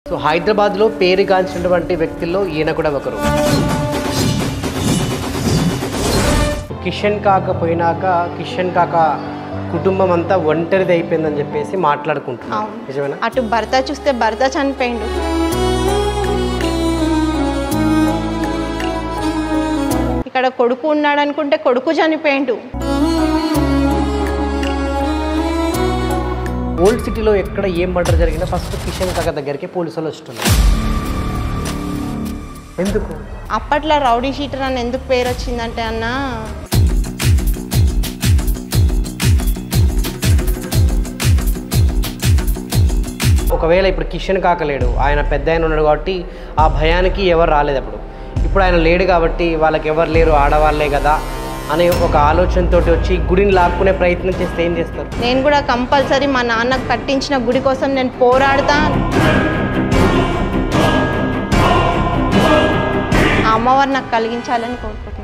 So హైదరాబాద్లో పేరుగాంచినటువంటి వ్యక్తుల్లో ఈయన కూడా ఒకరు. కిషన్ కాక పోయినాక కిషన్ కాక కుటుంబం అంతా ఒంటరిది అయిపోయిందని చెప్పేసి మాట్లాడుకుంటున్నాం. నిజమేనా? అటు భర్త చూస్తే భర్త చనిపోయిండు, ఇక్కడ కొడుకు ఉన్నాడు అనుకుంటే కొడుకు చనిపోయిండు. ఓల్డ్ సిటీలో ఎక్కడ ఏం మర్డర్ జరిగినా ఫస్ట్ కిషన్ కాక దగ్గరికి పోలీసులు వస్తున్నారు. ఎందుకు? అప్పట్లో రౌడీ షీటర్ అని ఎందుకు పేరు వచ్చిందంటే అన్న, ఒకవేళ ఇప్పుడు కిషన్ కాకలేడు, ఆయన పెద్ద ఆయన ఉన్నాడు కాబట్టి ఆ భయానికి ఎవరు రాలేదు. ఇప్పుడు ఆయన లేడు కాబట్టి వాళ్ళకి ఎవరు లేరు, ఆడవాళ్ళే కదా అనే ఒక ఆలోచనతో వచ్చి గుడిని లాక్కునే ప్రయత్నం చేస్తే ఏం చేస్తారు? నేను కూడా కంపల్సరీ మా నాన్నకు కట్టించిన గుడి కోసం నేను పోరాడతా. ఆ అమ్మవారు నాకు కలిగించాలని కోరుకుంటున్నాను.